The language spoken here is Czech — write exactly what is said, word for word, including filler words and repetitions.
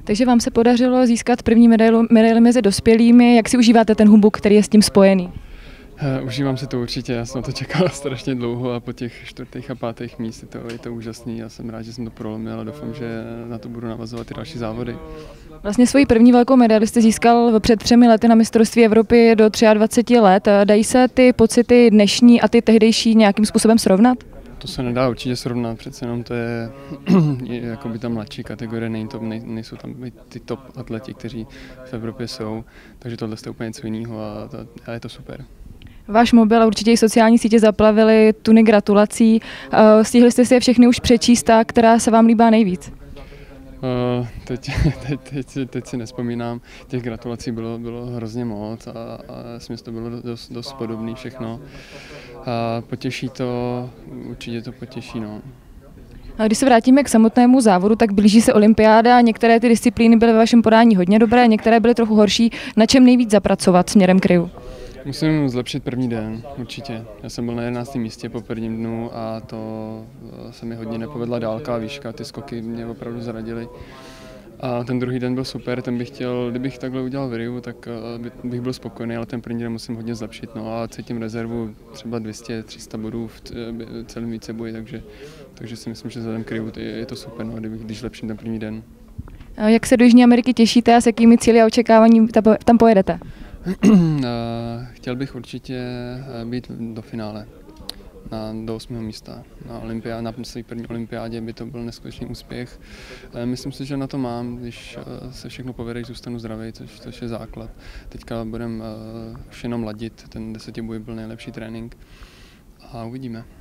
Takže vám se podařilo získat první medailu, medaili mezi dospělými. Jak si užíváte ten humbuk, který je s tím spojený? Užívám si to určitě, já jsem to čekal strašně dlouho a po těch čtvrtých a pátých míst je to, je to úžasný. Já jsem rád, že jsem to prolomil a doufám, že na to budu navazovat i další závody. Vlastně svoji první velkou medaili jste získal před třemi lety na mistrovství Evropy do dvaceti tří let. Dají se ty pocity dnešní a ty tehdejší nějakým způsobem srovnat? To se nedá určitě srovnat, přece jenom to je, je jako by ta mladší kategorie, nej, to, nej, nejsou tam ty top atleti, kteří v Evropě jsou, takže tohle je úplně něco jiného a, to, a je to super. Váš mobil a určitě i sociální sítě zaplavily tuny gratulací. Stihli jste si je všechny už přečíst, a která se vám líbá nejvíc? Uh, teď, teď, teď, teď si nespomínám, těch gratulací bylo, bylo hrozně moc a, a myslím, že to bylo dost, dost podobné všechno. A potěší to, určitě to potěší. No. A když se vrátíme k samotnému závodu, tak blíží se olympiáda, některé ty disciplíny byly ve vašem podání hodně dobré, některé byly trochu horší. Na čem nejvíc zapracovat směrem k RIU? Musím zlepšit první den, určitě. Já jsem byl na jedenáctém místě po prvním dnu a to se mi hodně nepovedla dálka a výška, ty skoky mě opravdu zradily. A ten druhý den byl super, ten bych chtěl, kdybych takhle udělal v RIU, tak bych byl spokojený, ale ten první den musím hodně zlepšit. No a cítím rezervu třeba dvě stě tři sta bodů v celém víceboji, takže, takže si myslím, že vzhledem k RIU je to super, no, kdybych, když zlepším ten první den. A jak se do Jižní Ameriky těšíte a s jakými cíli a očekávání tam pojedete? Chtěl bych určitě být do finále, na, do osmého místa. Na, olympiá, na své první olympiádě by to byl neskutečný úspěch. Myslím si, že na to mám, když se všechno povede, když zůstanu zdravý, což, což je základ. Teďka budeme už jenom ladit, ten desetiboj byl nejlepší trénink a uvidíme.